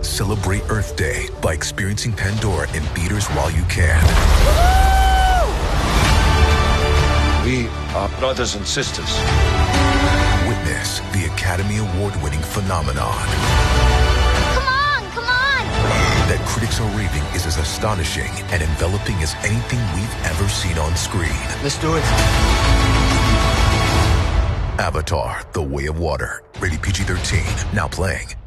Celebrate Earth Day by experiencing Pandora in theaters while you can. We are brothers and sisters. Witness the Academy Award-winning phenomenon. Come on! That critics are raving is as astonishing and enveloping as anything we've ever seen on screen. Let's do it. Avatar: The Way of Water. Rated PG-13. Now playing.